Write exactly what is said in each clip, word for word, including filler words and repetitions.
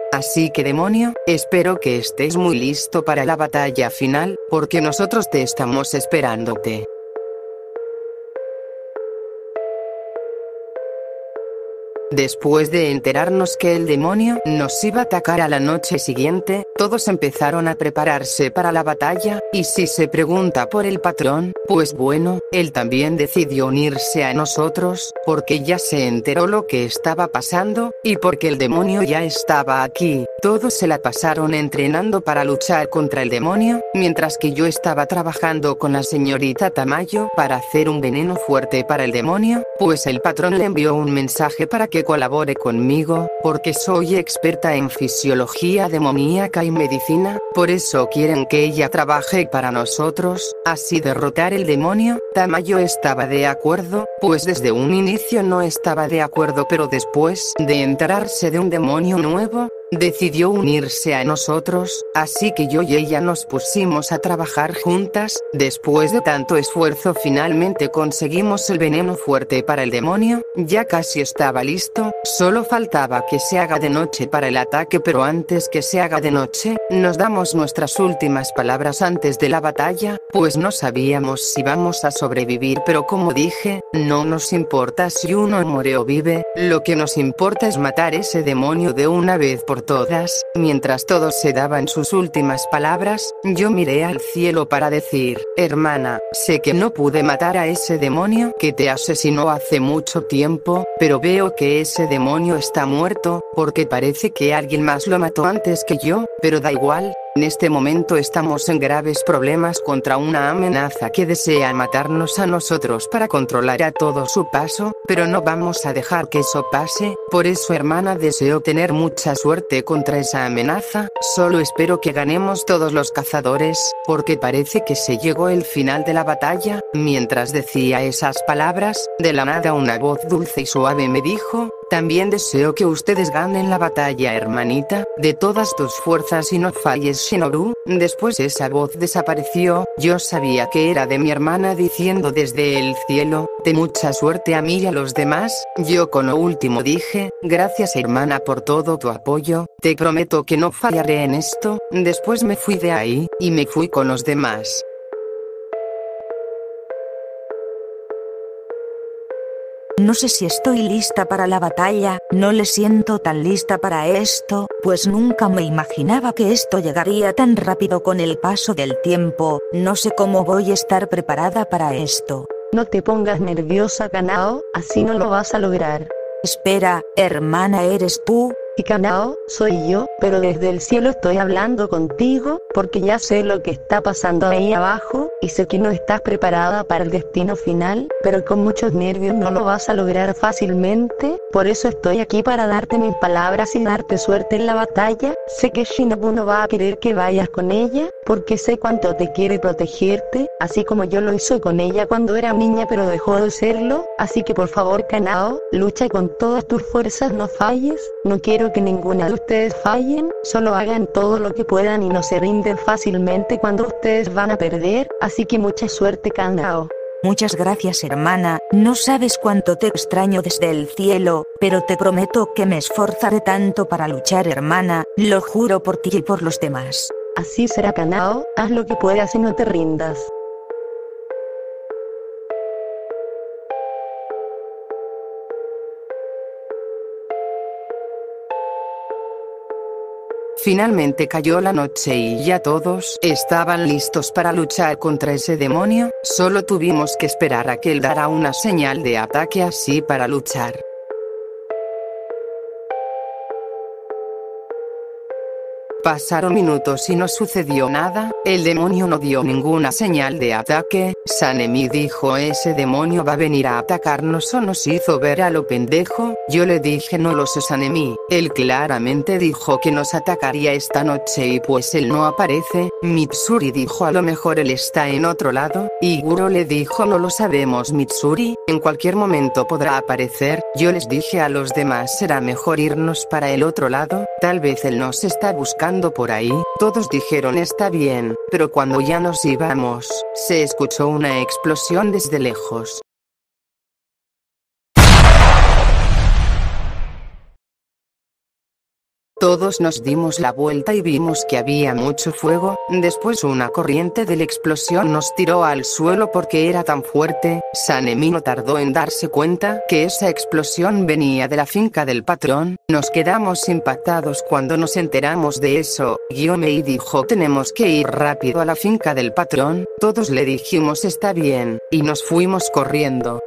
Así que demonio, espero que estés muy listo para la batalla final, porque nosotros te estamos esperándote. Después de enterarnos que el demonio nos iba a atacar a la noche siguiente, todos empezaron a prepararse para la batalla, y si se pregunta por el patrón, pues bueno, él también decidió unirse a nosotros, porque ya se enteró lo que estaba pasando, y porque el demonio ya estaba aquí. Todos se la pasaron entrenando para luchar contra el demonio, mientras que yo estaba trabajando con la señorita Tamayo para hacer un veneno fuerte para el demonio, pues el patrón le envió un mensaje para que colabore conmigo, porque soy experta en fisiología demoníaca y medicina, por eso quieren que ella trabaje para nosotros, así derrotar el demonio. Tamayo estaba de acuerdo, pues desde un inicio no estaba de acuerdo, pero después de enterarse de un demonio nuevo, decidió unirse a nosotros, así que yo y ella nos pusimos a trabajar juntas. Después de tanto esfuerzo finalmente conseguimos el veneno fuerte para el demonio, ya casi estaba listo, solo faltaba que se haga de noche para el ataque, pero antes que se haga de noche, nos damos nuestras últimas palabras antes de la batalla, pues no sabíamos si vamos a sobrevivir, pero como dije, no nos importa si uno muere o vive, lo que nos importa es matar ese demonio de una vez por todas. Mientras todos se daban sus últimas palabras, yo miré al cielo para decir: hermana, sé que no pude matar a ese demonio que te asesinó hace mucho tiempo, pero veo que ese demonio está muerto, porque parece que alguien más lo mató antes que yo, pero da igual. En este momento estamos en graves problemas contra una amenaza que desea matarnos a nosotros para controlar a todo su paso, pero no vamos a dejar que eso pase. Por eso, hermana, deseo tener mucha suerte contra esa amenaza. Solo espero que ganemos todos los cazadores, porque parece que se llegó el final de la batalla. Mientras decía esas palabras, de la nada una voz dulce y suave me dijo: también deseo que ustedes ganen la batalla, hermanita, de todas tus fuerzas y no falles, Shinobu. Después esa voz desapareció. Yo sabía que era de mi hermana diciendo desde el cielo: de mucha suerte a mí y a los demás. Yo con lo último dije: gracias, hermana, por todo tu apoyo, te prometo que no fallaré en esto. Después me fui de ahí, y me fui con los demás. No sé si estoy lista para la batalla, no le siento tan lista para esto, pues nunca me imaginaba que esto llegaría tan rápido con el paso del tiempo. No sé cómo voy a estar preparada para esto. No te pongas nerviosa, Kanao, así no lo vas a lograr. Espera, hermana, ¿eres tú? Y Kanao, soy yo, pero desde el cielo estoy hablando contigo, porque ya sé lo que está pasando ahí abajo, y sé que no estás preparada para el destino final, pero con muchos nervios no lo vas a lograr fácilmente. Por eso estoy aquí para darte mis palabras y darte suerte en la batalla. Sé que Shinobu no va a querer que vayas con ella, porque sé cuánto te quiere protegerte, así como yo lo hice con ella cuando era niña pero dejó de serlo. Así que por favor, Kanao, lucha con todas tus fuerzas, no falles. No quiero que ninguna de ustedes fallen, solo hagan todo lo que puedan y no se rinden fácilmente cuando ustedes van a perder. Así que mucha suerte, Kanao. Muchas gracias, hermana, no sabes cuánto te extraño desde el cielo, pero te prometo que me esforzaré tanto para luchar, hermana, lo juro por ti y por los demás. Así será, Kanao, haz lo que puedas y no te rindas. Finalmente cayó la noche y ya todos estaban listos para luchar contra ese demonio. Solo tuvimos que esperar a que él diera una señal de ataque así para luchar. Pasaron minutos y no sucedió nada, el demonio no dio ninguna señal de ataque. Sanemi dijo: ese demonio va a venir a atacarnos, o nos hizo ver a lo pendejo. Yo le dije: no lo sé, Sanemi. Él claramente dijo que nos atacaría esta noche y pues él no aparece. Mitsuri dijo: a lo mejor él está en otro lado. Y Guro le dijo: no lo sabemos, Mitsuri, en cualquier momento podrá aparecer. Yo les dije a los demás: será mejor irnos para el otro lado, tal vez él nos está buscando por ahí. Todos dijeron: está bien, pero cuando ya nos íbamos, se escuchó una explosión desde lejos. Todos nos dimos la vuelta y vimos que había mucho fuego. Después una corriente de la explosión nos tiró al suelo porque era tan fuerte. Sanemi no tardó en darse cuenta que esa explosión venía de la finca del patrón. Nos quedamos impactados cuando nos enteramos de eso. Gyomei dijo: tenemos que ir rápido a la finca del patrón. Todos le dijimos está bien, y nos fuimos corriendo.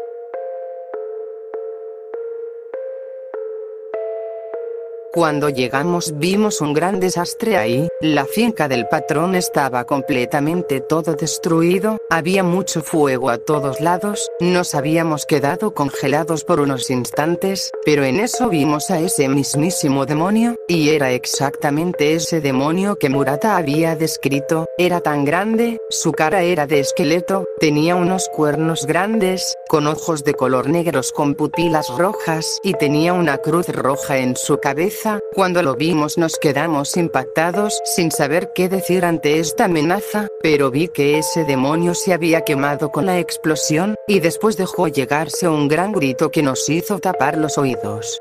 Cuando llegamos vimos un gran desastre ahí. La finca del patrón estaba completamente todo destruido, había mucho fuego a todos lados. Nos habíamos quedado congelados por unos instantes, pero en eso vimos a ese mismísimo demonio, y era exactamente ese demonio que Murata había descrito. Era tan grande, su cara era de esqueleto, tenía unos cuernos grandes, con ojos de color negros con pupilas rojas y tenía una cruz roja en su cabeza. Cuando lo vimos nos quedamos impactados sin saber qué decir ante esta amenaza, pero vi que ese demonio se había quemado con la explosión, y después dejó llegarse un gran grito que nos hizo tapar los oídos.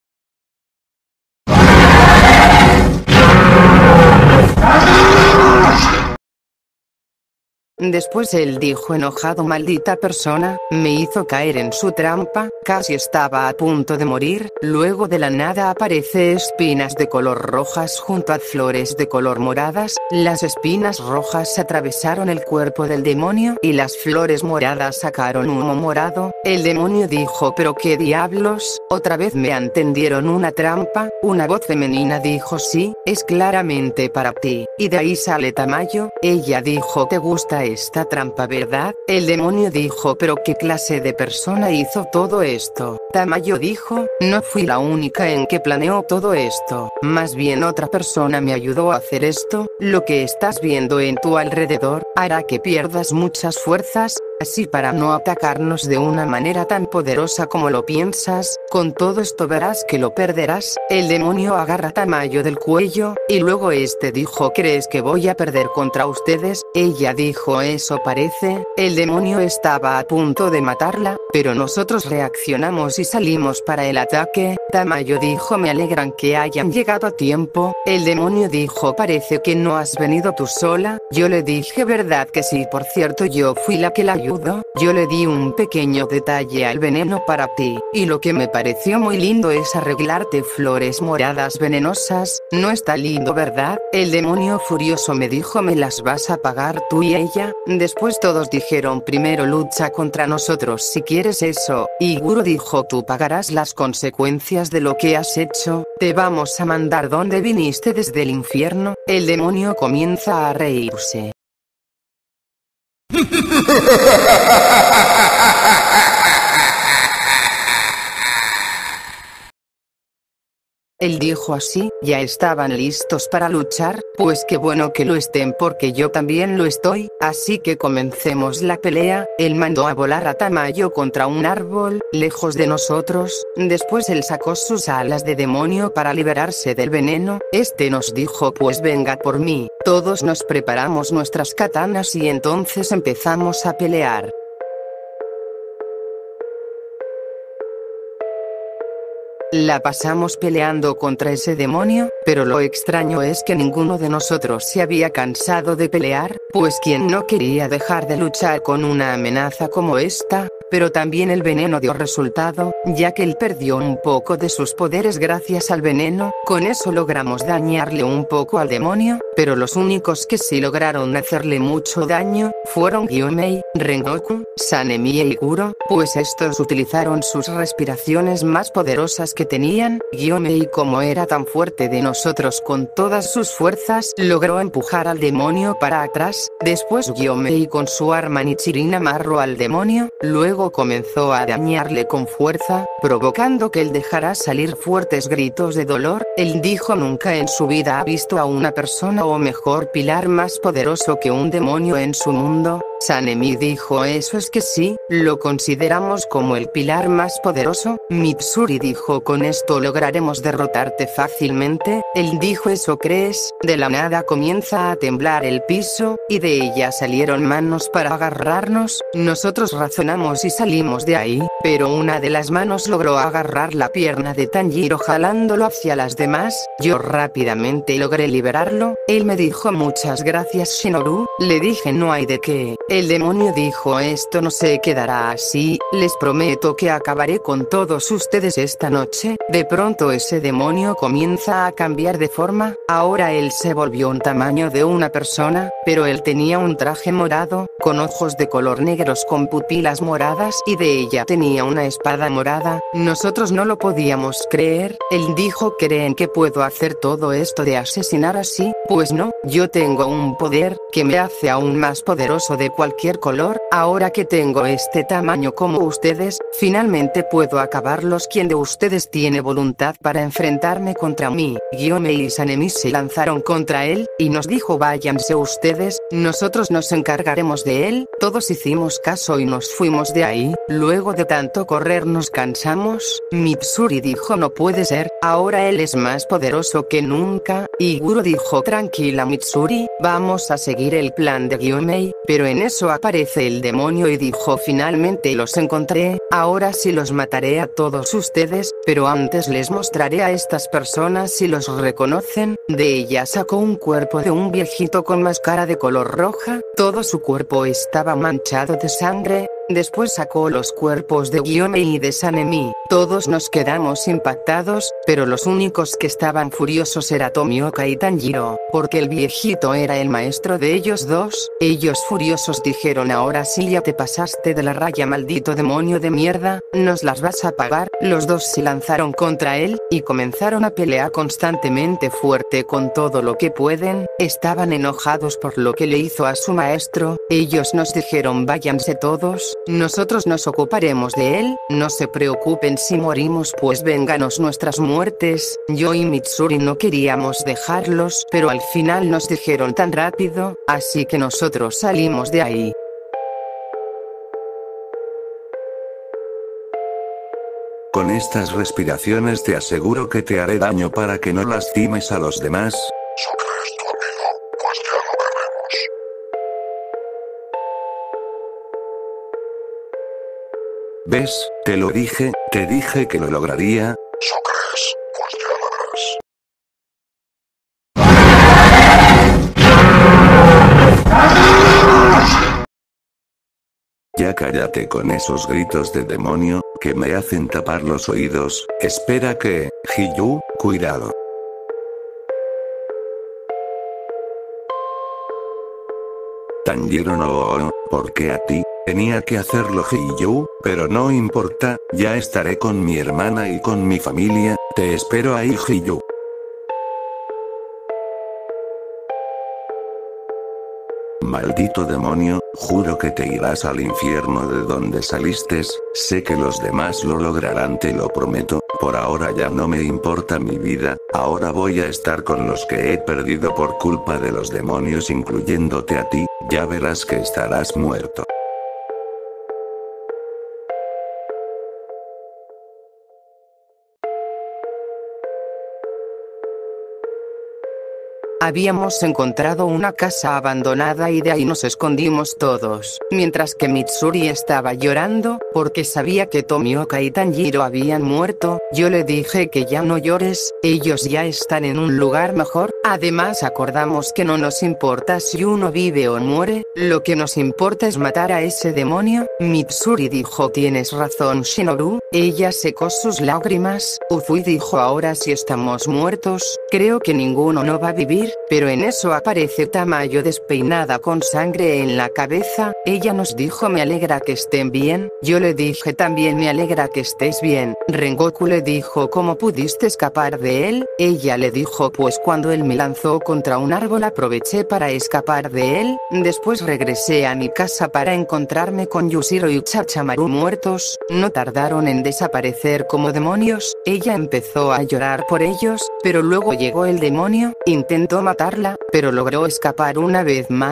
Después él dijo enojado: maldita persona, me hizo caer en su trampa, casi estaba a punto de morir. Luego de la nada aparece espinas de color rojas junto a flores de color moradas. Las espinas rojas atravesaron el cuerpo del demonio y las flores moradas sacaron humo morado. El demonio dijo: pero qué diablos, otra vez me han tendieron una trampa. Una voz femenina dijo: sí, es claramente para ti. Y de ahí sale Tamayo. Ella dijo: te gusta esta trampa, ¿verdad? El demonio dijo: pero ¿qué clase de persona hizo todo esto? Tamayo dijo: no fui la única en que planeó todo esto, más bien otra persona me ayudó a hacer esto. Lo que estás viendo en tu alrededor hará que pierdas muchas fuerzas, así para no atacarnos de una manera tan poderosa como lo piensas. Con todo esto verás que lo perderás. El demonio agarra a Tamayo del cuello, y luego este dijo: ¿crees que voy a perder contra ustedes? Ella dijo: eso parece. El demonio estaba a punto de matarla, pero nosotros reaccionamos y salimos para el ataque. Tamayo dijo: me alegran que hayan llegado a tiempo. El demonio dijo: parece que no has venido tú sola. Yo le dije: verdad que sí, por cierto yo fui la que la ayudó. Yo le di un pequeño detalle al veneno para ti, y lo que me pareció muy lindo es arreglarte flores moradas venenosas. No está lindo, ¿verdad? El demonio furioso me dijo: me las vas a pagar tú y ella. Después todos dijeron: primero lucha contra nosotros si quieres eso. Y Guro dijo: tú pagarás las consecuencias de lo que has hecho. Te vamos a mandar donde viniste desde el infierno. El demonio comienza a reírse. Él dijo así: ya estaban listos para luchar. Pues qué bueno que lo estén porque yo también lo estoy, así que comencemos la pelea. Él mandó a volar a Tamayo contra un árbol, lejos de nosotros. Después él sacó sus alas de demonio para liberarse del veneno. Este nos dijo: pues venga por mí. Todos nos preparamos nuestras katanas y entonces empezamos a pelear. La pasamos peleando contra ese demonio, pero lo extraño es que ninguno de nosotros se había cansado de pelear, pues quien no quería dejar de luchar con una amenaza como esta. Pero también el veneno dio resultado, ya que él perdió un poco de sus poderes gracias al veneno. Con eso logramos dañarle un poco al demonio, pero los únicos que sí lograron hacerle mucho daño fueron Gyomei, Rengoku, Sanemi y Guro, pues estos utilizaron sus respiraciones más poderosas que tenían. Gyomei, como era tan fuerte de nosotros con todas sus fuerzas, logró empujar al demonio para atrás. Después Gyomei con su arma Nichirin amarró al demonio, luego comenzó a dañarle con fuerza, provocando que él dejara salir fuertes gritos de dolor. Él dijo: nunca en su vida ha visto a una persona o mejor pilar más poderoso que un demonio en su mundo. Sanemi dijo: eso es que sí, lo consideramos como el pilar más poderoso. Mitsuri dijo: con esto lograremos derrotarte fácilmente. Él dijo ¿eso crees? De la nada comienza a temblar el piso, y de ella salieron manos para agarrarnos. Nosotros razonamos y salimos de ahí, pero una de las manos logró agarrar la pierna de Tanjiro jalándolo hacia las demás. Yo rápidamente logré liberarlo. Él me dijo muchas gracias Shinobu. Le dije no hay de qué. El demonio dijo esto no se quedará así, les prometo que acabaré con todos ustedes esta noche. De pronto ese demonio comienza a cambiar de forma. Ahora él se volvió un tamaño de una persona, pero él tenía un traje morado, con ojos de color negros con pupilas moradas y de ella tenía una espada morada. Nosotros no lo podíamos creer. Él dijo ¿creen que puedo hacer todo esto de asesinar así? Pues no, yo tengo un poder, que me hace aún más poderoso de cualquier color. Ahora que tengo este tamaño como ustedes, finalmente puedo acabarlos. ¿Quién de ustedes tiene voluntad para enfrentarme contra mí? Gyomei y Sanemi se lanzaron contra él, y nos dijo váyanse ustedes, nosotros nos encargaremos de él. Todos hicimos caso y nos fuimos de ahí. Luego de tanto correr nos cansamos. Mitsuri dijo no puede ser, ahora él es más poderoso que nunca. Y Guro dijo tranquila Mitsuri, vamos a seguir el plan de Gyomei. Pero en eso aparece el demonio y dijo finalmente los encontré, ahora sí los mataré a todos ustedes, pero antes les mostraré a estas personas si los reconocen. De ella sacó un cuerpo de un viejito con máscara de color roja, todo su cuerpo estaba manchado de sangre. Después sacó los cuerpos de Gyomei y de Sanemi. Todos nos quedamos impactados, pero los únicos que estaban furiosos era Tomioka y Tanjiro, porque el viejito era el maestro de ellos dos. Ellos furiosos dijeron ahora sí ya te pasaste de la raya maldito demonio de mierda, nos las vas a pagar. Los dos se lanzaron contra él, y comenzaron a pelear constantemente fuerte con todo lo que pueden. Estaban enojados por lo que le hizo a su maestro. Ellos nos dijeron váyanse todos. Nosotros nos ocuparemos de él, no se preocupen si morimos pues vénganos nuestras muertes. Yo y Mitsuri no queríamos dejarlos, pero al final nos dijeron tan rápido, así que nosotros salimos de ahí. Con estas respiraciones te aseguro que te haré daño para que no lastimes a los demás. ¿Eso crees tu amigo? Pues ya lo veremos. ¿Ves? Te lo dije, te dije que lo lograría. ¿Eso crees? Pues ya lo verás. Ya cállate con esos gritos de demonio, que me hacen tapar los oídos. Espera que, Hiyu, cuidado. Tanjiro no, ¿por qué a ti? Tenía que hacerlo Hiyu, pero no importa, ya estaré con mi hermana y con mi familia, te espero ahí Hiyu. Maldito demonio, juro que te irás al infierno de donde saliste, sé que los demás lo lograrán te lo prometo, por ahora ya no me importa mi vida, ahora voy a estar con los que he perdido por culpa de los demonios incluyéndote a ti, ya verás que estarás muerto. Habíamos encontrado una casa abandonada y de ahí nos escondimos todos, mientras que Mitsuri estaba llorando, porque sabía que Tomioka y Tanjiro habían muerto. Yo le dije que ya no llores, ellos ya están en un lugar mejor. Además acordamos que no nos importa si uno vive o muere, lo que nos importa es matar a ese demonio. Mitsuri dijo tienes razón Shinobu, ella secó sus lágrimas. Uzui dijo ahora si estamos muertos, creo que ninguno no va a vivir. Pero en eso aparece Tamayo despeinada con sangre en la cabeza. Ella nos dijo me alegra que estén bien. Yo le dije también me alegra que estés bien. Rengoku le dijo ¿cómo pudiste escapar de él? Ella le dijo pues cuando él me lanzó contra un árbol aproveché para escapar de él. Después regresé a mi casa para encontrarme con Yushiro y Chachamaru muertos. No tardaron en desaparecer como demonios. Ella empezó a llorar por ellos, pero luego llegó el demonio, intentó matarla, pero logró escapar una vez más.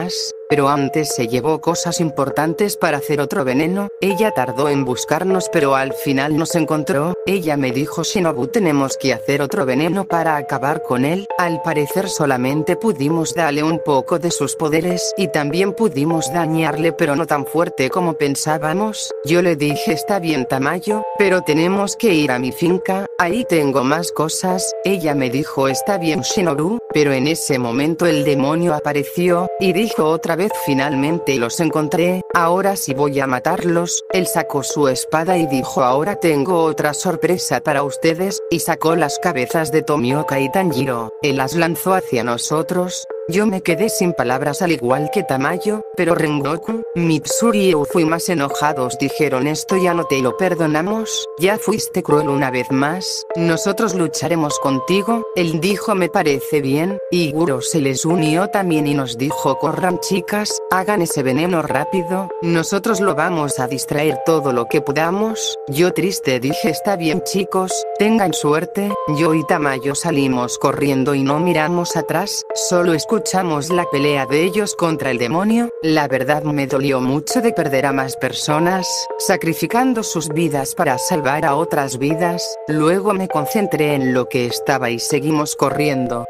pero antes se llevó cosas importantes para hacer otro veneno. Ella tardó en buscarnos pero al final nos encontró. Ella me dijo: Shinobu, tenemos que hacer otro veneno para acabar con él. Al parecer solamente pudimos darle un poco de sus poderes y también pudimos dañarle, pero no tan fuerte como pensábamos. Yo le dije: está bien, Tamayo, pero tenemos que ir a mi finca, ahí tengo más cosas. Ella me dijo: está bien, Shinobu, pero en ese momento el demonio apareció y dijo otra vez: finalmente los encontré, ahora sí voy a matarlos. Él sacó su espada y dijo: ahora tengo otra sorpresa para ustedes, y sacó las cabezas de Tomioka y Tanjiro. Él las lanzó hacia nosotros. Yo me quedé sin palabras al igual que Tamayo, pero Rengoku, Mitsuri y Ufui más enojados dijeron: esto ya no te lo perdonamos, ya fuiste cruel una vez más, nosotros lucharemos contigo. Él dijo: me parece bien, y Guro se les unió también y nos dijo: corran chicas, hagan ese veneno rápido, nosotros lo vamos a distraer todo lo que podamos. Yo triste dije: está bien chicos, tengan suerte. Yo y Tamayo salimos corriendo y no miramos atrás, solo escuchamos la pelea de ellos contra el demonio. La verdad me dolió mucho de perder a más personas, sacrificando sus vidas para salvar a otras vidas. Luego me concentré en lo que estaba y seguimos corriendo.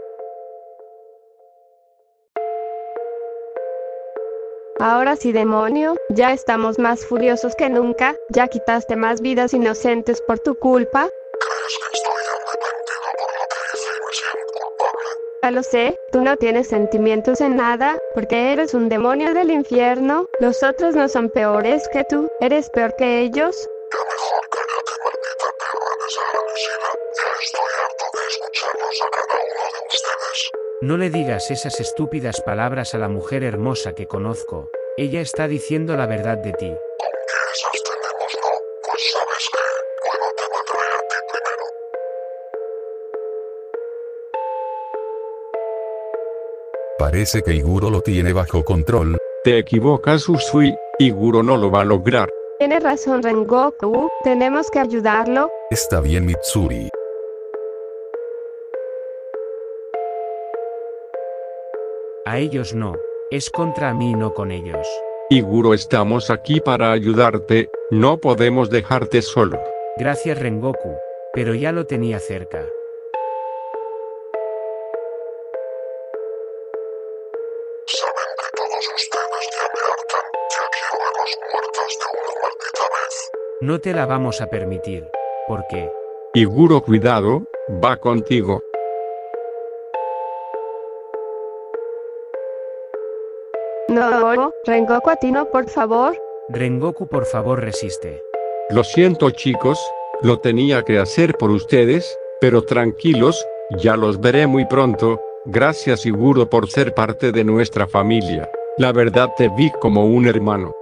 Ahora sí, demonio, ya estamos más furiosos que nunca, ya quitaste más vidas inocentes por tu culpa. ¿Crees que estoy arrepentido por lo que hice y me siento culpable? Ya lo sé, tú no tienes sentimientos en nada, porque eres un demonio del infierno. Los otros no son peores que tú, eres peor que ellos. Ya mejor cállate, maldita perra desagradecida. Ya estoy harto de escucharlos a cada uno de ustedes. No le digas esas estúpidas palabras a la mujer hermosa que conozco. Ella está diciendo la verdad de ti. ¿Con qué esas tenemos, no? Pues sabes que, bueno, te mataré a ti primero. Parece que Iguro lo tiene bajo control. Te equivocas, Usui, Iguro no lo va a lograr. Tienes razón, Rengoku, tenemos que ayudarlo. Está bien, Mitsuri. A ellos no, es contra mí, no con ellos. Iguro, estamos aquí para ayudarte, no podemos dejarte solo. Gracias, Rengoku, pero ya lo tenía cerca. Saben que todos ustedes ya me hartan, ya quiero a los muertos de una maldita vez. No te la vamos a permitir. ¿Por qué? Iguro, cuidado, va contigo. No, Rengoku, a ti no, por favor. Rengoku, por favor, resiste. Lo siento, chicos, lo tenía que hacer por ustedes, pero tranquilos, ya los veré muy pronto. Gracias, Iguro, por ser parte de nuestra familia. La verdad, te vi como un hermano.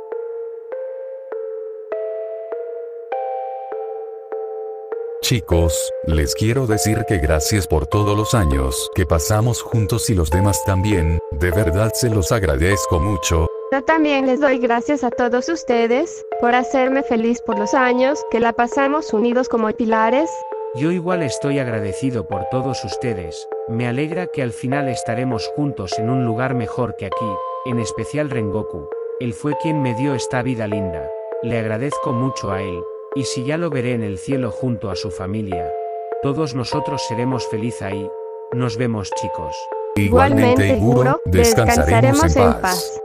Chicos, les quiero decir que gracias por todos los años que pasamos juntos y los demás también, de verdad se los agradezco mucho. Yo también les doy gracias a todos ustedes, por hacerme feliz por los años que la pasamos unidos como pilares. Yo igual estoy agradecido por todos ustedes, me alegra que al final estaremos juntos en un lugar mejor que aquí, en especial Rengoku. Él fue quien me dio esta vida linda, le agradezco mucho a él. Y si ya lo veré en el cielo junto a su familia, todos nosotros seremos felices ahí. Nos vemos, chicos. Igualmente, Iguro, descansaremos en paz.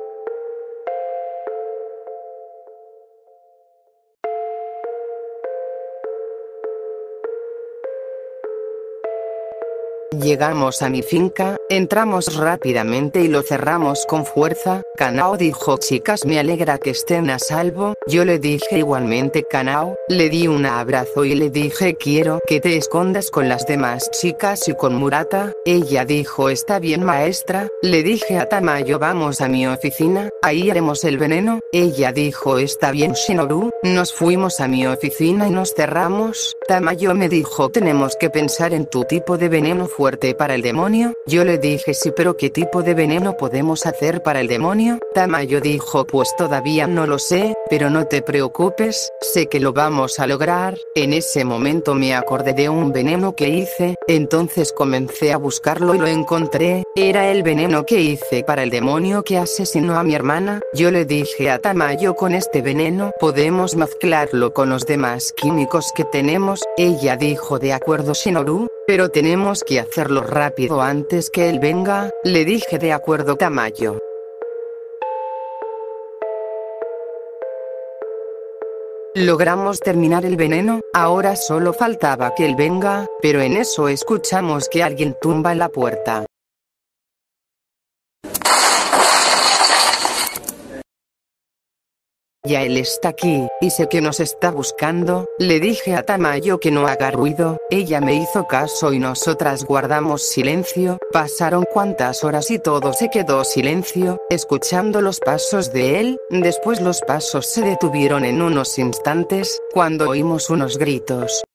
Llegamos a mi finca, entramos rápidamente y lo cerramos con fuerza. Kanao dijo: chicas, me alegra que estén a salvo. Yo le dije igualmente, Kanao, le di un abrazo y le dije: quiero que te escondas con las demás chicas y con Murata. Ella dijo: está bien, maestra. Le dije a Tamayo: vamos a mi oficina, ahí haremos el veneno. Ella dijo: está bien, Shinobu. Nos fuimos a mi oficina y nos cerramos. Tamayo me dijo: tenemos que pensar en tu tipo de veneno fuerte. fuerte para el demonio? Yo le dije sí, pero ¿qué tipo de veneno podemos hacer para el demonio? Tamayo dijo pues todavía no lo sé, pero no te preocupes, sé que lo vamos a lograr. En ese momento me acordé de un veneno que hice, entonces comencé a buscarlo y lo encontré, era el veneno que hice para el demonio que asesinó a mi hermana. Yo le dije a Tamayo con este veneno podemos mezclarlo con los demás químicos que tenemos, ella dijo de acuerdo Shinobu, pero tenemos que hacerlo rápido antes que él venga, le dije de acuerdo Tamayo. Logramos terminar el veneno, ahora solo faltaba que él venga, pero en eso escuchamos que alguien tumba la puerta. Ya él está aquí, y sé que nos está buscando, le dije a Tamayo que no haga ruido, ella me hizo caso y nosotras guardamos silencio, pasaron cuantas horas y todo se quedó silencio, escuchando los pasos de él, después los pasos se detuvieron en unos instantes, cuando oímos unos gritos.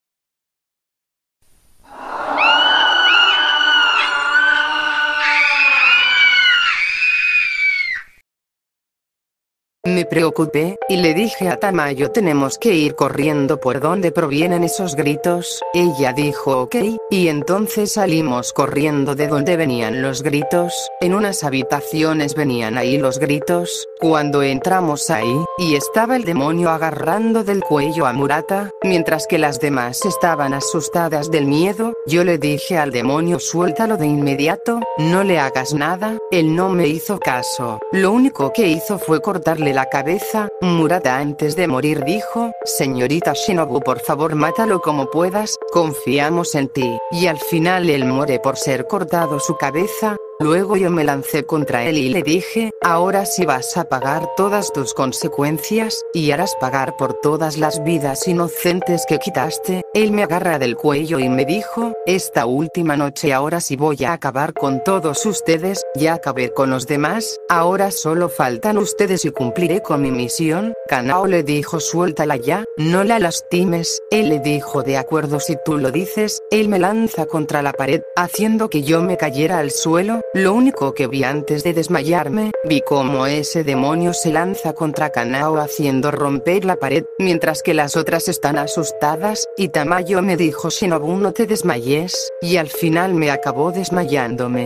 Me preocupé, y le dije a Tamayo tenemos que ir corriendo por donde provienen esos gritos, ella dijo ok, y entonces salimos corriendo de donde venían los gritos, en unas habitaciones venían ahí los gritos, cuando entramos ahí, y estaba el demonio agarrando del cuello a Murata, mientras que las demás estaban asustadas del miedo, yo le dije al demonio suéltalo de inmediato, no le hagas nada, él no me hizo caso, lo único que hizo fue cortarle la cabeza. Murata antes de morir dijo, señorita Shinobu por favor mátalo como puedas, confiamos en ti, y al final él muere por ser cortado su cabeza. Luego yo me lancé contra él y le dije, ahora sí vas a pagar todas tus consecuencias, y harás pagar por todas las vidas inocentes que quitaste. Él me agarra del cuello y me dijo, esta última noche ahora sí voy a acabar con todos ustedes, ya acabé con los demás, ahora solo faltan ustedes y cumpliré con mi misión. Kanao le dijo suéltala ya, no la lastimes, él le dijo de acuerdo si tú lo dices, él me lanza contra la pared, haciendo que yo me cayera al suelo. Lo único que vi antes de desmayarme, vi cómo ese demonio se lanza contra Kanao haciendo romper la pared, mientras que las otras están asustadas, y Tamayo me dijo Shinobu no te desmayes, y al final me acabó desmayándome.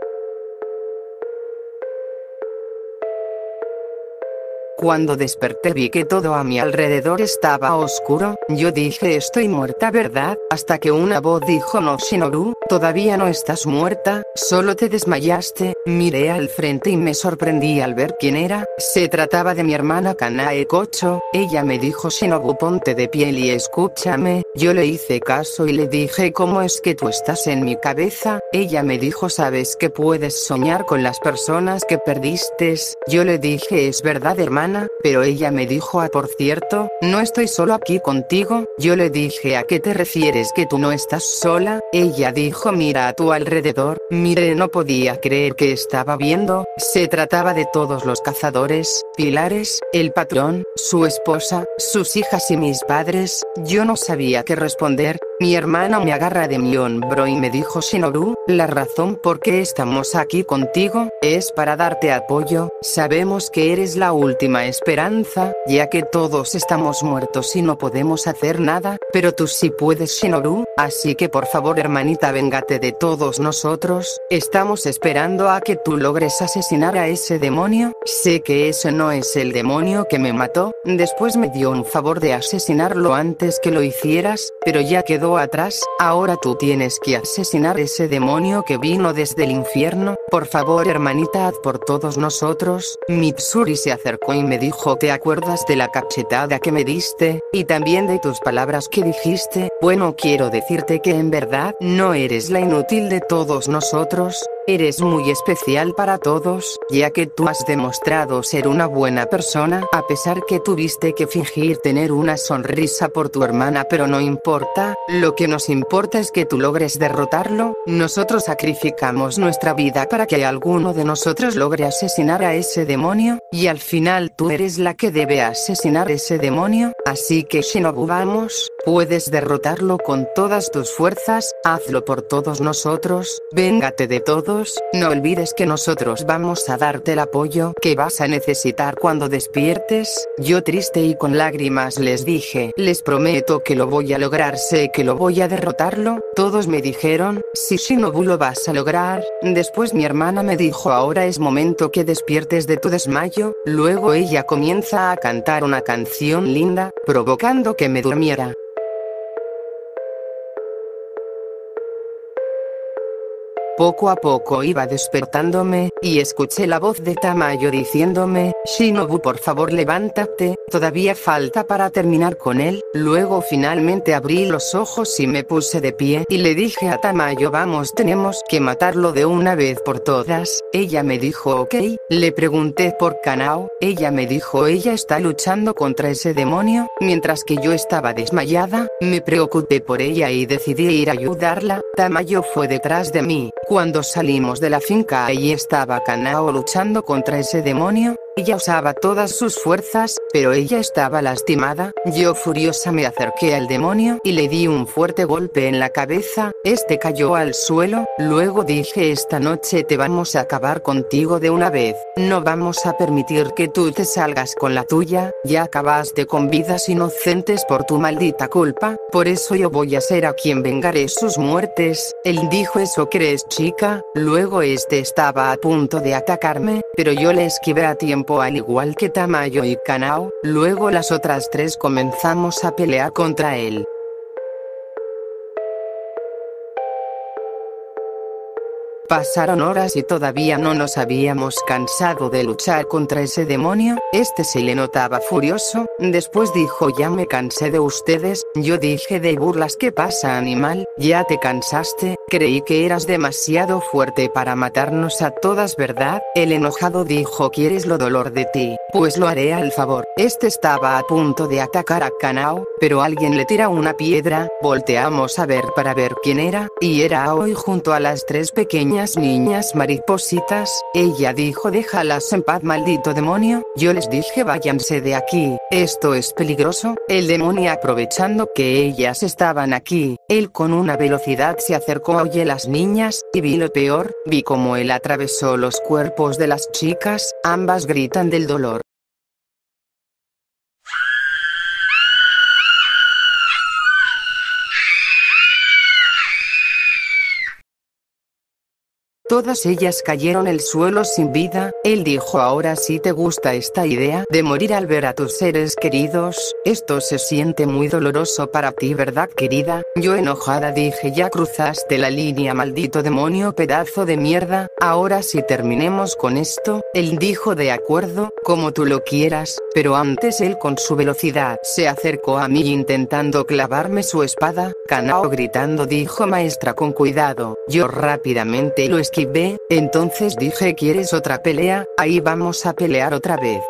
Cuando desperté vi que todo a mi alrededor estaba oscuro, yo dije estoy muerta ¿verdad? Hasta que una voz dijo no Shinobu, todavía no estás muerta, solo te desmayaste, miré al frente y me sorprendí al ver quién era, se trataba de mi hermana Kanae Kocho, ella me dijo Shinobu ponte de pie y escúchame, yo le hice caso y le dije ¿cómo es que tú estás en mi cabeza? Ella me dijo sabes que puedes soñar con las personas que perdiste, yo le dije es verdad hermana, pero ella me dijo ah por cierto, no estoy solo aquí contigo, yo le dije ¿a qué te refieres que tú no estás sola? Ella dijo mira a tu alrededor, mire no podía creer que estaba viendo, se trataba de todos los cazadores, pilares, el patrón, su esposa, sus hijas y mis padres, yo no sabía qué responder. Mi hermana me agarra de mi hombro y me dijo Shinobu, la razón por qué estamos aquí contigo, es para darte apoyo, sabemos que eres la última esperanza, ya que todos estamos muertos y no podemos hacer nada, pero tú sí puedes Shinobu, así que por favor hermanita véngate de todos nosotros, estamos esperando a que tú logres asesinar a ese demonio, sé que ese no es el demonio que me mató, después me dio un favor de asesinarlo antes que lo hicieras, pero ya quedó atrás, ahora tú tienes que asesinar ese demonio que vino desde el infierno, por favor hermanita haz por todos nosotros. Mitsuri se acercó y me dijo ¿te acuerdas de la cachetada que me diste? Y también de tus palabras que dijiste, bueno quiero decirte que en verdad no eres la inútil de todos nosotros, Eres muy especial para todos, ya que tú has demostrado ser una buena persona, a pesar que tuviste que fingir tener una sonrisa por tu hermana, pero no importa, lo que nos importa es que tú logres derrotarlo. Nosotros sacrificamos nuestra vida para que alguno de nosotros logre asesinar a ese demonio, y al final tú eres la que debe asesinar ese demonio, así que Shinobu, vamos, puedes derrotarlo con todas tus fuerzas, hazlo por todos nosotros, véngate de todos. No olvides que nosotros vamos a darte el apoyo que vas a necesitar cuando despiertes. Yo triste y con lágrimas les dije, les prometo que lo voy a lograr, sé que lo voy a derrotarlo. Todos me dijeron, sí Shinobu, lo vas a lograr. Después mi hermana me dijo, ahora es momento que despiertes de tu desmayo. Luego ella comienza a cantar una canción linda, provocando que me durmiera. Poco a poco iba despertándome, y escuché la voz de Tamayo diciéndome, Shinobu, por favor levántate, todavía falta para terminar con él. Luego finalmente abrí los ojos y me puse de pie, y le dije a Tamayo, vamos, tenemos que matarlo de una vez por todas. Ella me dijo ok, le pregunté por Kanao, ella me dijo ella está luchando contra ese demonio, mientras que yo estaba desmayada, me preocupé por ella y decidí ir a ayudarla. Tamayo fue detrás de mí. Cuando salimos de la finca, ahí estaba Kanao luchando contra ese demonio. Ella usaba todas sus fuerzas, pero ella estaba lastimada. Yo furiosa me acerqué al demonio y le di un fuerte golpe en la cabeza. Este cayó al suelo. Luego dije, esta noche te vamos a acabar contigo de una vez. No vamos a permitir que tú te salgas con la tuya. Ya acabaste con vidas inocentes por tu maldita culpa. Por eso yo voy a ser a quien vengaré sus muertes. Él dijo, ¿eso crees, chica? Luego este estaba a punto de atacarme, pero yo le esquivé a tiempo, al igual que Tamayo y Kanao. Luego las otras tres comenzamos a pelear contra él. Pasaron horas y todavía no nos habíamos cansado de luchar contra ese demonio. Este se le notaba furioso. Después dijo, ya me cansé de ustedes. Yo dije, de burlas, ¿qué pasa, animal? ¿Ya te cansaste? Creí que eras demasiado fuerte para matarnos a todas, ¿verdad? El enojado dijo, ¿quieres lo dolor de ti? Pues lo haré al favor. Este estaba a punto de atacar a Kanao, pero alguien le tira una piedra. Volteamos a ver para ver quién era, y era Aoi junto a las tres pequeñas niñas maripositas. Ella dijo, déjalas en paz, maldito demonio. Yo les dije, váyanse de aquí, esto es peligroso. El demonio, aprovechando que ellas estaban aquí, él con una velocidad se acercó a Oye las niñas, y vi lo peor, vi como él atravesó los cuerpos de las chicas, ambas gritan del dolor. Todas ellas cayeron al suelo sin vida. Él dijo, ahora sí te gusta esta idea de morir al ver a tus seres queridos. Esto se siente muy doloroso para ti, ¿verdad, querida? Yo enojada dije, ya cruzaste la línea, maldito demonio, pedazo de mierda. Ahora sí terminemos con esto. Él dijo, de acuerdo, como tú lo quieras. Pero antes él con su velocidad se acercó a mí intentando clavarme su espada. Kanao gritando dijo, maestra, con cuidado. Yo rápidamente lo esquivé. Entonces dije, ¿quieres otra pelea? Ahí vamos a pelear otra vez.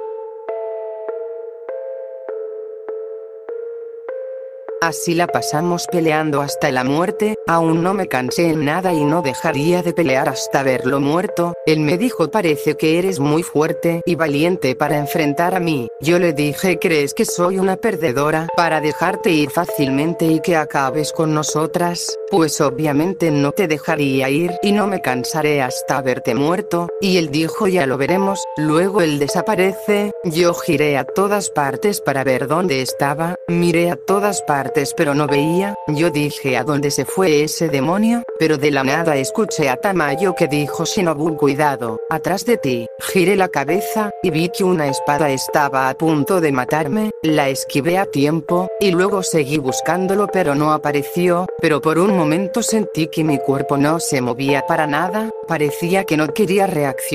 Así la pasamos peleando hasta la muerte. Aún no me cansé en nada y no dejaría de pelear hasta verlo muerto. Él me dijo, parece que eres muy fuerte y valiente para enfrentar a mí. Yo le dije, ¿crees que soy una perdedora para dejarte ir fácilmente y que acabes con nosotras? Pues obviamente no te dejaría ir y no me cansaré hasta verte muerto. Y él dijo, ya lo veremos. Luego él desaparece. Yo giré a todas partes para ver dónde estaba. Miré a todas partes pero no veía. Yo dije, ¿a dónde se fue ese demonio? Pero de la nada escuché a Tamayo que dijo, Shinobu, cuidado, atrás de ti. Giré la cabeza, y vi que una espada estaba a punto de matarme. La esquivé a tiempo, y luego seguí buscándolo pero no apareció. Pero por un momento sentí que mi cuerpo no se movía para nada, parecía que no quería reaccionar.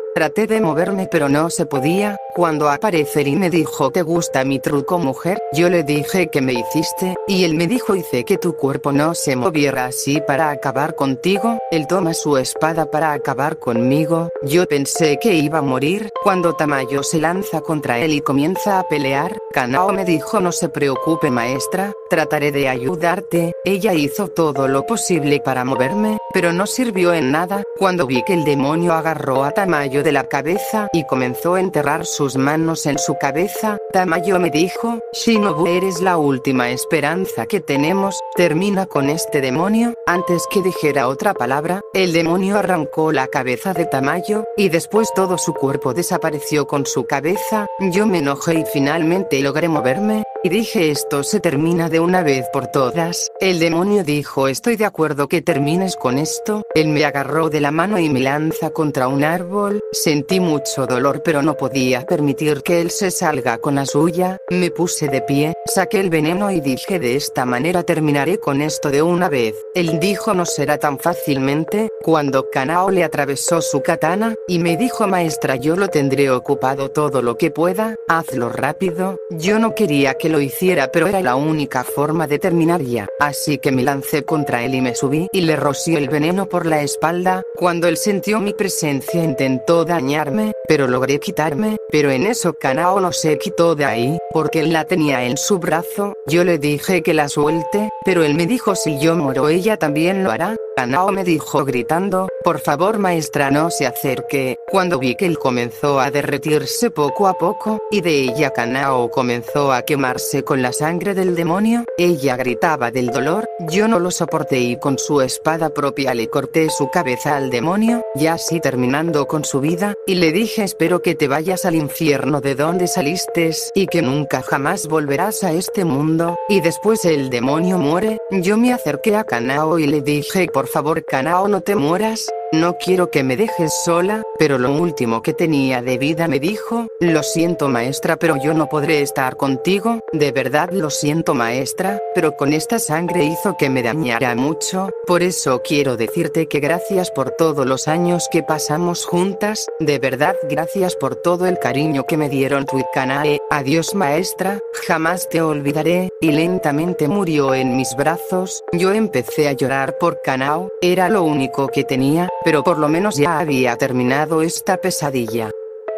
Traté de moverme pero no se podía. Cuando aparecer y me dijo ¿te gusta mi truco mujer? Yo le dije ¿qué me hiciste? Y él me dijo hice que tu cuerpo no se moviera así para acabar contigo. Él toma su espada para acabar conmigo. Yo pensé que iba a morir. Cuando Tamayo se lanza contra él y comienza a pelear, Kanao me dijo no se preocupe maestra, trataré de ayudarte. Ella hizo todo lo posible para moverme, pero no sirvió en nada. Cuando vi que el demonio agarró a Tamayo de la cabeza y comenzó a enterrar sus manos en su cabeza, Tamayo me dijo, Shinobu eres la última esperanza que tenemos, termina con este demonio. Antes que dijera otra palabra, el demonio arrancó la cabeza de Tamayo, y después todo su cuerpo desapareció con su cabeza. Yo me enojé y finalmente logré moverme, y dije esto se termina de una vez por todas. El demonio dijo estoy de acuerdo que termines con esto. Él me agarró de la mano y me lanza contra un árbol. Sentí mucho dolor pero no podía permitir que él se salga con la suya. Me puse de pie, saqué el veneno y dije de esta manera terminaré con esto de una vez. Él dijo no será tan fácilmente. Cuando Kanao le atravesó su katana, y me dijo maestra yo lo tendré ocupado todo lo que pueda, hazlo rápido. Yo no quería que lo hiciera pero era la única forma de terminar ya, así que me lancé contra él y me subí y le rocié el veneno por la espalda. Cuando él sintió mi presencia intentó dañarme, pero logré quitarme, pero en eso Kanao no se quitó de ahí, porque él la tenía en su brazo. Yo le dije que la suelte, pero él me dijo si yo muero ella también lo hará. Kanao me dijo gritando, por favor maestra no se acerque. Cuando vi que él comenzó a derretirse poco a poco, y de ella Kanao comenzó a quemarse con la sangre del demonio, ella gritaba del dolor, yo no lo soporté y con su espada propia le corté su cabeza al demonio, y así terminando con su vida, y le dije espero que te vayas al infierno de donde saliste, y que nunca jamás volverás a este mundo, y después el demonio muere. Yo me acerqué a Kanao y le dije por favor Kanao no te mueras, no quiero que me dejes sola, pero lo último que tenía de vida me dijo, lo siento maestra pero yo no podré estar contigo, de verdad lo siento maestra, pero con esta sangre hizo que me dañara mucho, por eso quiero decirte que gracias por todos los años que pasamos juntas, de verdad gracias por todo el cariño que me dieron tu y Kanae, adiós maestra, jamás te olvidaré, y lentamente murió en mis brazos. Yo empecé a llorar por Kanao, era lo único que tenía, pero por lo menos ya había terminado esta pesadilla.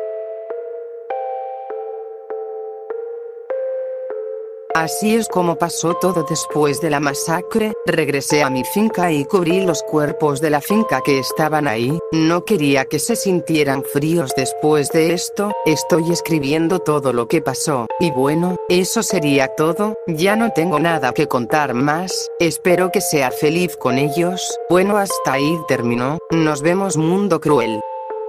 Así es como pasó todo después de la masacre. Regresé a mi finca y cubrí los cuerpos de la finca que estaban ahí. No quería que se sintieran fríos después de esto. Estoy escribiendo todo lo que pasó. Y bueno, eso sería todo. Ya no tengo nada que contar más. Espero que sea feliz con ellos. Bueno, hasta ahí terminó. Nos vemos mundo cruel.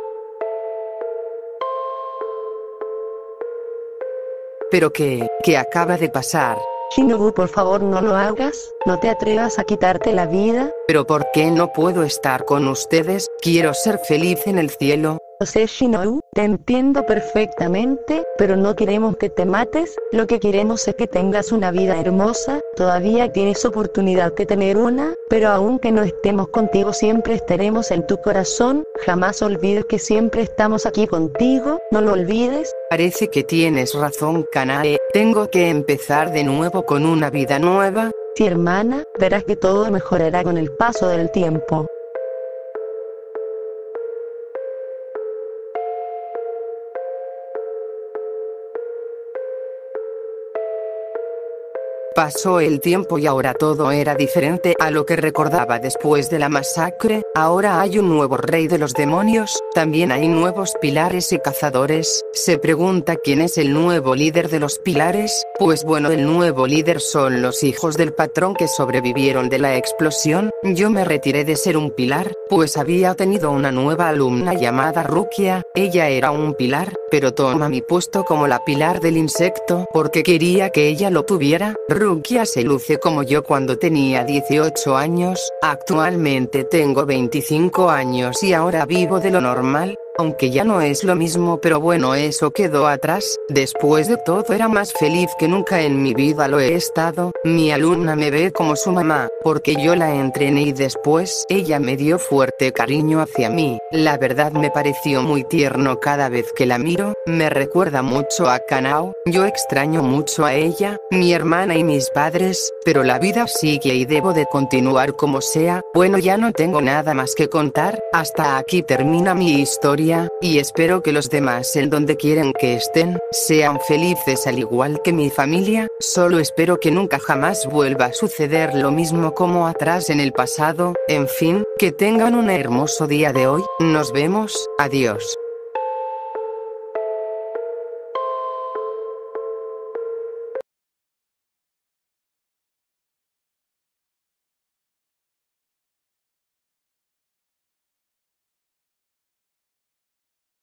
¿Pero qué, qué acaba de pasar? Shinobu, por favor no lo hagas, no te atrevas a quitarte la vida. ¿Pero por qué no puedo estar con ustedes? Quiero ser feliz en el cielo. Lo sé Shinobu, te entiendo perfectamente, pero no queremos que te mates, lo que queremos es que tengas una vida hermosa, todavía tienes oportunidad de tener una, pero aunque no estemos contigo siempre estaremos en tu corazón, jamás olvides que siempre estamos aquí contigo, no lo olvides. Parece que tienes razón Kanae, tengo que empezar de nuevo con una vida nueva. Sí hermana, verás que todo mejorará con el paso del tiempo. Pasó el tiempo y ahora todo era diferente a lo que recordaba después de la masacre. Ahora hay un nuevo rey de los demonios, también hay nuevos pilares y cazadores. Se pregunta quién es el nuevo líder de los pilares. Pues bueno, el nuevo líder son los hijos del patrón que sobrevivieron de la explosión. Yo me retiré de ser un pilar, pues había tenido una nueva alumna llamada Rukia. Ella era un pilar, pero toma mi puesto como la pilar del insecto porque quería que ella lo tuviera. Rukia se luce como yo cuando tenía dieciocho años, actualmente tengo veinticinco años y ahora vivo de lo normal. aunque ya no es lo mismo, pero bueno, eso quedó atrás. Después de todo era más feliz que nunca en mi vida lo he estado. Mi alumna me ve como su mamá, porque yo la entrené y después ella me dio fuerte cariño hacia mí. La verdad me pareció muy tierno cada vez que la miro, me recuerda mucho a Kanao. Yo extraño mucho a ella, mi hermana y mis padres, pero la vida sigue y debo de continuar como sea. Bueno, ya no tengo nada más que contar, hasta aquí termina mi historia, y espero que los demás en donde quieren que estén, sean felices al igual que mi familia. Solo espero que nunca jamás vuelva a suceder lo mismo como atrás en el pasado. En fin, que tengan un hermoso día de hoy, nos vemos, adiós.